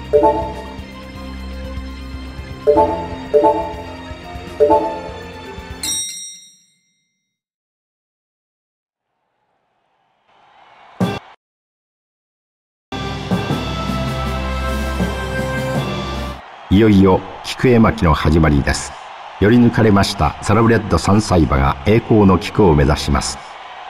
いよいよ菊絵巻の始まりです。より抜かれましたサラブレッド3歳馬が栄光の菊を目指します。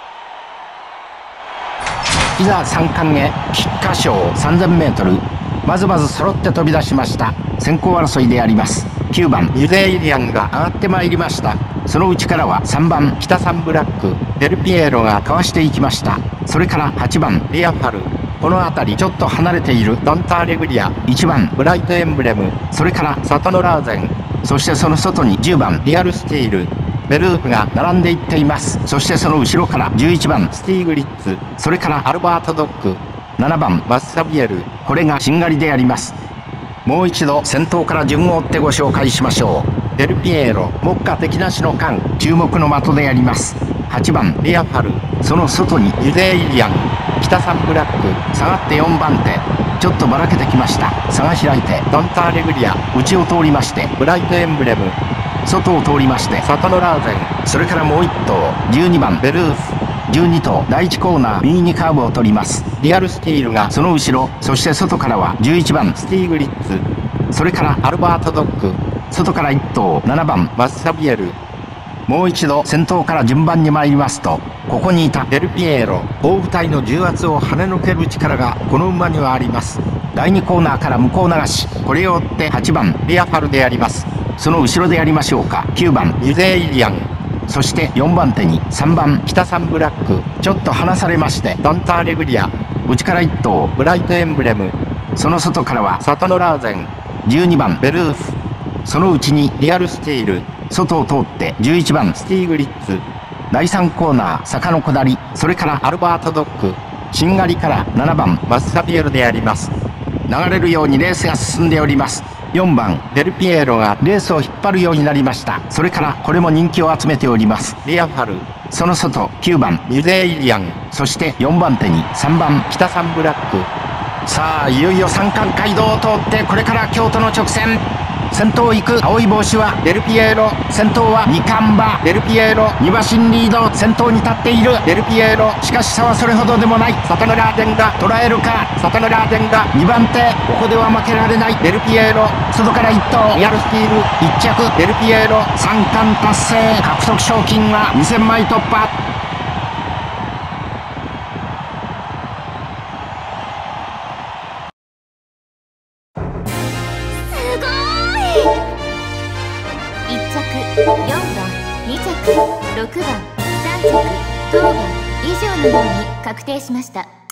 いざ3冠へ菊花賞 3000m、 まずまず揃って飛び出しました。先行争いであります9番ユゼイリアンが上がってまいりました。その内からは3番北サンブラックデルピエロがかわしていきました。それから8番リアファル、この辺りちょっと離れているドンターレグリア、1番ブライトエンブレム、それからサトノラーゼン、そしてその外に10番リアルスティール、ベルーフが並んでいっています。そしてその後ろから11番スティーグリッツ、それからアルバートドッグ、7番マッサビエル、これがしんがりであります。もう一度先頭から順を追ってご紹介しましょう。デルピエロ、目下敵なしの間、注目の的であります。8番リアファル、その外にユゼイリアン、北サンブラック、下がって4番手、ちょっとばらけてきました。差が開いてドンターレグリア、内を通りましてブライトエンブレム、外を通りましてサトノラーゼン、それからもう1頭12番ベルーフ、12頭第1コーナー右にカーブを取ります。リアルスティールがその後ろ、そして外からは11番スティーグリッツ、それからアルバートドッグ、外から1頭7番マッサビエル。もう一度先頭から順番に参りますと、ここにいたデルピエロ、大舞台の重圧を跳ね抜ける力がこの馬にはあります。第2コーナーから向こう流し、これを追って8番リアファルであります。その後ろでやりましょうか、9番ユゼイリアン、そして4番手に3番北サンブラック、ちょっと離されましてドンターレグリア、内から1頭ブライトエンブレム、その外からはサトノラーゼン、12番ベルーフ、その内にリアルスティール、外を通って11番スティーグリッツ、第3コーナー坂の下り、それからアルバートドッグ、しんがりから7番マッサビエルであります。流れるようにレースが進んでおります。4番デルピエロがレースを引っ張るようになりました。それからこれも人気を集めておりますリアファル、その外9番ユゼイリアン、そして4番手に3番北サンブラック。さあいよいよ三冠街道を通ってこれから京都の直線、先頭を行く青い帽子はデルピエロ、先頭は二冠馬デルピエロ、2馬身リード、先頭に立っているデルピエロ、しかし差はそれほどでもない。サトノラーゼンが捉えるか、サトノラーゼンが2番手、ここでは負けられないデルピエロ、外から1頭リアルスティール、1着デルピエロ、三冠達成、獲得賞金は2000枚突破。 1着、4番、2着、6番、3着、当番以上のように確定しました。